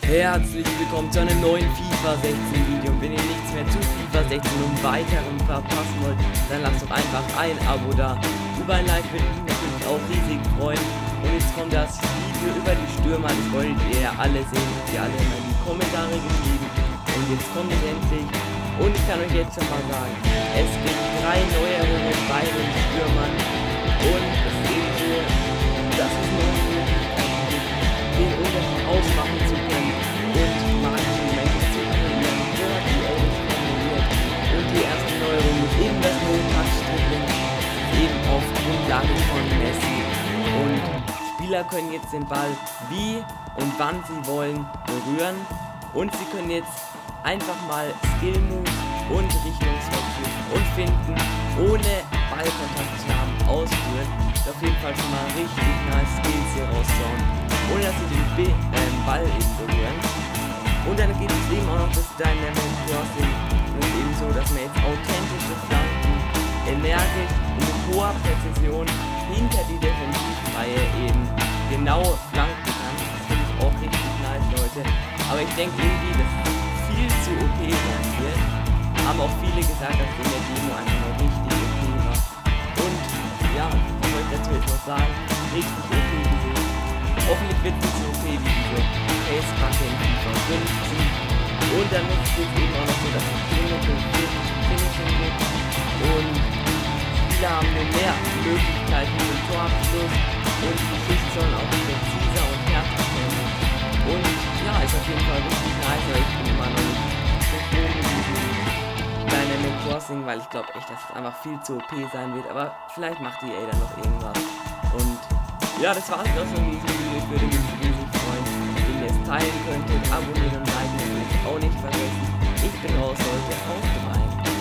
Herzlich willkommen zu einem neuen FIFA 16 Video. Und wenn ihr nichts mehr zu FIFA 16 und weiteren verpassen wollt, dann lasst doch einfach ein Abo da. Über ein Like würde ich mich natürlich auch riesig freuen. Und jetzt kommt das Video über die Stürmer. Das wolltet ihr ja alle sehen, habt ihr alle in die Kommentare geschrieben. Und jetzt kommt es endlich. Und ich kann euch jetzt schon mal sagen, es gibt 3 Neuerungen bei den Stürmern. Und es ist eben so, dass es nur den Unterschied ausmachen zu können und magische Momente zu kreieren, so hat die Elvis formuliert. Und die erste Neuerung ist eben das No-Touch-Dribbling, eben auf Grundlage von Messi. Und Spieler können jetzt den Ball wie und wann sie wollen berühren und sie können jetzt einfach mal Skill-Moves und Richtungswechsel und Finden, ohne Ballkontakt zu haben, ausführen. Das ist auf jeden Fall schon mal richtig nice Skills hier rauszuhauen, ohne dass sie den Ball eben berühren. Und dann geht es eben auch noch das Dynamic Crossing. Und es ist eben so, dass man jetzt authentische Flanken energisch und mit hoher Präzision hinter die Defensivreihe eben genau flanken kann. Das finde ich auch richtig nice, Leute. Aber ich denke irgendwie, dass es viel zu OP sein wird. Haben auch viele gesagt, dass in der Demo einfach noch richtig OP war. Und ja, was soll ich dazu jetzt noch sagen? Richtig OP gesehen. Hoffentlich wird es nicht so okay wie diese Face-Kacke in FIFA 15. Und dann ist es eben auch noch so, dass es Finishing gibt. Und Spieler haben nur mehr Möglichkeiten zum Torabschluss. Und die Schüsse sollen auch präziser und härter sein. Und ja, ist auf jeden Fall richtig nice, weil ich bin immer noch nicht so froh mit diesem Dynamic Crossing, weil ich glaube echt, dass es einfach viel zu OP sein wird. Aber vielleicht macht die EA dann noch irgendwas. Und ja, das war's auch schon in diesem Video. Ich würde mich riesig freuen, wenn ihr es teilen könntet. Abonnieren und liken natürlich auch nicht vergessen. Ich bin raus heute. Auf rein.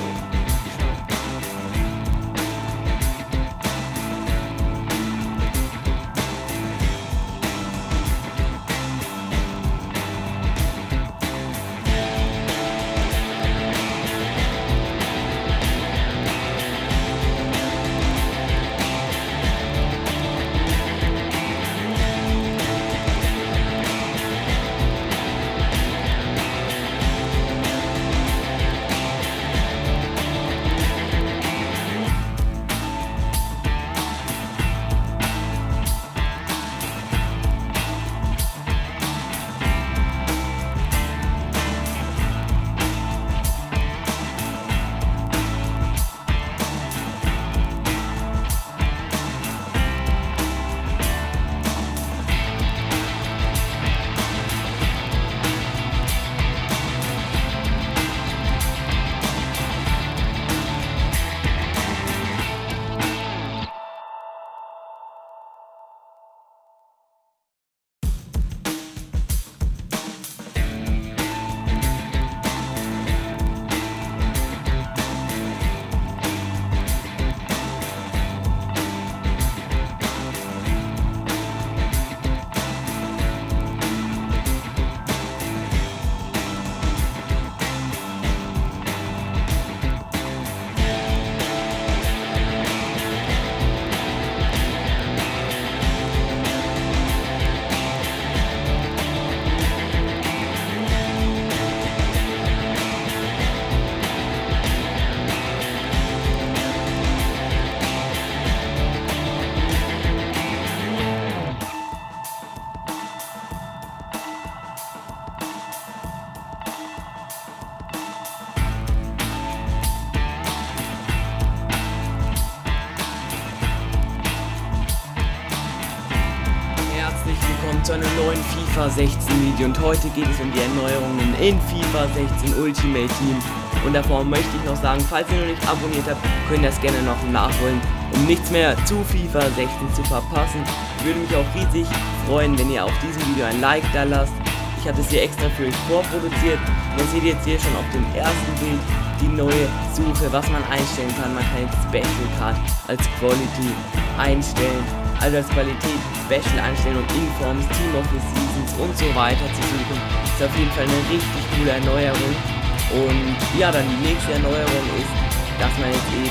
Willkommen zu einem neuen FIFA 16 Video und heute geht es um die Erneuerungen in FIFA 16 Ultimate Team. Und davor möchte ich noch sagen, falls ihr noch nicht abonniert habt, könnt ihr das gerne noch nachholen, um nichts mehr zu FIFA 16 zu verpassen. Ich würde mich auch riesig freuen, wenn ihr auf diesem Video ein Like da lasst. Ich habe das hier extra für euch vorproduziert und ihr seht jetzt hier schon auf dem ersten Bild die neue Suche, was man einstellen kann. Man kann jetzt Special Card als Quality einstellen, also als Qualität Special einstellen und Informs, Team of the Seasons und so weiter zu suchen. Ist auf jeden Fall eine richtig coole Erneuerung. Und ja, dann die nächste Erneuerung ist, dass man jetzt eben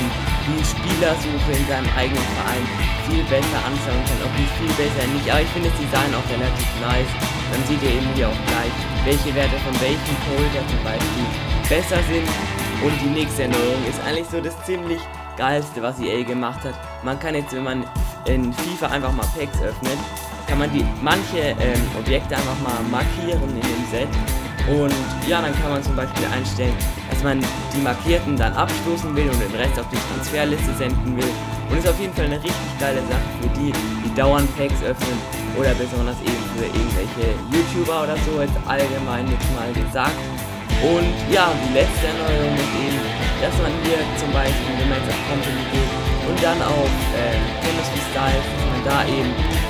die Spielersuche in seinem eigenen Verein viel besser anschauen kann, auch nicht viel besser nicht, aber ich finde das Design auch relativ nice. Dann seht ihr eben hier auch gleich, welche Werte von welchen Folder zum Beispiel besser sind. Und die nächste Erneuerung ist eigentlich so das ziemlich geilste, was EA gemacht hat. Man kann jetzt, wenn man in FIFA einfach mal Packs öffnet, kann man manche Objekte einfach mal markieren in dem Set. Und ja, dann kann man zum Beispiel einstellen, dass man die Markierten dann abstoßen will und den Rest auf die Transferliste senden will. Und ist auf jeden Fall eine richtig geile Sache für die dauernd Packs öffnen oder besonders eben für irgendwelche YouTuber oder so, jetzt allgemein jetzt mal gesagt. Und ja, die letzte Erneuerung ist eben, dass man hier zum Beispiel, wenn man jetzt auf Company geht und dann auf Chemistry Styles, dass man da eben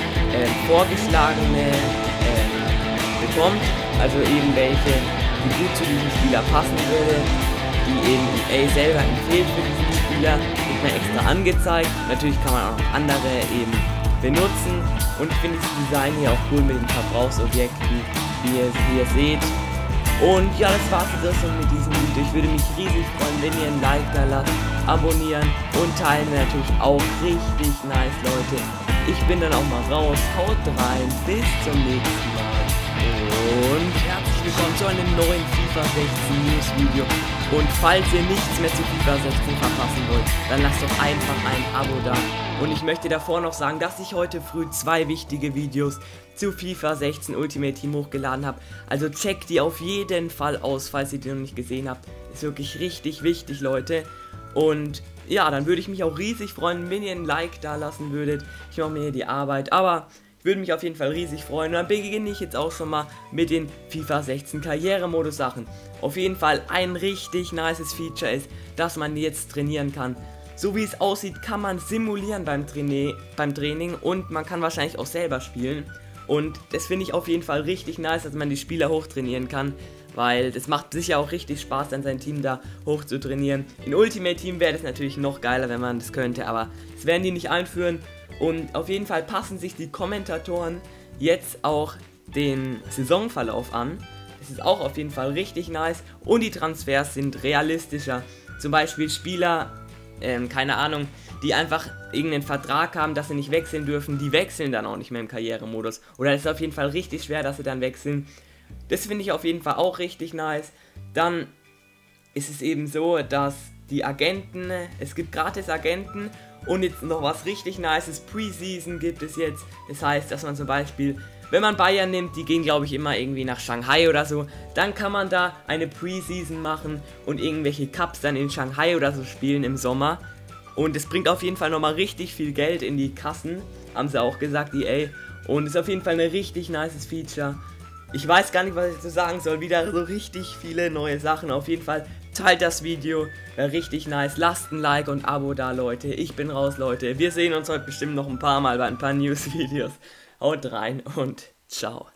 vorgeschlagene bekommt, also eben welche, die gut zu diesem Spieler passen würde, die eben EA selber empfiehlt für diesen Spieler, wird mir extra angezeigt. Natürlich kann man auch noch andere eben benutzen und ich finde das Design hier auch cool mit den Verbrauchsobjekten, wie ihr seht. Und ja, das war's jetzt schon mit diesem Video. Ich würde mich riesig freuen, wenn ihr ein Like da lasst, abonnieren und teilen wäre natürlich auch richtig nice, Leute. Ich bin dann auch mal raus, haut rein, bis zum nächsten Mal und herzlich willkommen zu einem neuen FIFA 16 News Video. Und falls ihr nichts mehr zu FIFA 16 verpassen wollt, dann lasst doch einfach ein Abo da. Und ich möchte davor noch sagen, dass ich heute früh 2 wichtige Videos zu FIFA 16 Ultimate Team hochgeladen habe. Also checkt die auf jeden Fall aus, falls ihr die noch nicht gesehen habt. Ist wirklich richtig wichtig, Leute. Und ja, dann würde ich mich auch riesig freuen, wenn ihr ein Like da lassen würdet. Ich mache mir hier die Arbeit, aber ich würde mich auf jeden Fall riesig freuen. Und dann beginne ich jetzt auch schon mal mit den FIFA 16 Karrieremodus Sachen. Auf jeden Fall ein richtig nices Feature ist, dass man jetzt trainieren kann. So wie es aussieht, kann man simulieren beim Training und man kann wahrscheinlich auch selber spielen. Und das finde ich auf jeden Fall richtig nice, dass man die Spieler hochtrainieren kann, weil das macht sicher auch richtig Spaß, dann sein Team da hoch zu trainieren. In Ultimate Team wäre das natürlich noch geiler, wenn man das könnte, aber das werden die nicht einführen. Und auf jeden Fall passen sich die Kommentatoren jetzt auch den Saisonverlauf an. Das ist auch auf jeden Fall richtig nice und die Transfers sind realistischer. Zum Beispiel Spieler, keine Ahnung, die einfach irgendeinen Vertrag haben, dass sie nicht wechseln dürfen, die wechseln dann auch nicht mehr im Karrieremodus. Oder es ist auf jeden Fall richtig schwer, dass sie dann wechseln. Das finde ich auf jeden Fall auch richtig nice. Dann ist es eben so, dass die Agenten, es gibt gratis Agenten und jetzt noch was richtig nices, Preseason gibt es jetzt. Das heißt, dass man zum Beispiel, wenn man Bayern nimmt, die gehen glaube ich immer irgendwie nach Shanghai oder so, dann kann man da eine Preseason machen und irgendwelche Cups dann in Shanghai oder so spielen im Sommer. Und es bringt auf jeden Fall nochmal richtig viel Geld in die Kassen, haben sie auch gesagt, EA. Und ist auf jeden Fall ein richtig nices Feature. Ich weiß gar nicht, was ich so sagen soll, wieder so richtig viele neue Sachen. Auf jeden Fall teilt das Video, wäre richtig nice. Lasst ein Like und Abo da, Leute. Ich bin raus, Leute. Wir sehen uns heute bestimmt noch ein paar Mal bei ein paar News-Videos. Haut rein und ciao.